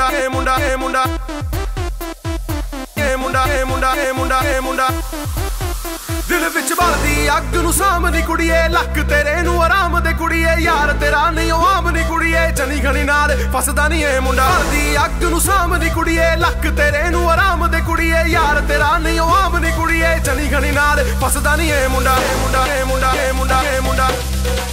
ਮੁੰਡਾ ਏ ਮੁੰਡਾ ਏ ਮੁੰਡਾ ਏ ਮੁੰਡਾ ਏ ਮੁੰਡਾ ਏ ਮੁੰਡਾ ਏ ਮੁੰਡਾ ਦਿਲ ਵਿੱਚ ਬਲਦੀ ਅੱਗ ਨੂੰ ਸਾਹਮਣੀ ਕੁੜੀਏ ਲੱਕ ਤੇਰੇ ਨੂੰ ਆਰਾਮ ਦੇ ਕੁੜੀਏ ਯਾਰ ਤੇਰਾ ਨਹੀਂ ਉਹ ਆਮ ਨੀ ਕੁੜੀਏ ਜਨੀ ਖਣੀ ਨਾਲ ਫਸਦਾ ਨਹੀਂ ਏ ਮੁੰਡਾ ਬਲਦੀ ਅੱਗ ਨੂੰ ਸਾਹਮਣੀ ਕੁੜੀਏ ਲੱਕ ਤੇਰੇ ਨੂੰ ਆਰਾਮ ਦੇ ਕੁੜੀਏ ਯਾਰ ਤੇਰਾ ਨਹੀਂ ਉਹ ਆਮ ਨੀ ਕੁੜੀਏ ਜਨੀ ਖਣੀ ਨਾਲ ਫਸਦਾ ਨਹੀਂ ਏ ਮੁੰਡਾ ਏ ਮੁੰਡਾ ਏ ਮੁੰਡਾ ਏ ਮੁੰਡਾ ਏ ਮੁੰਡਾ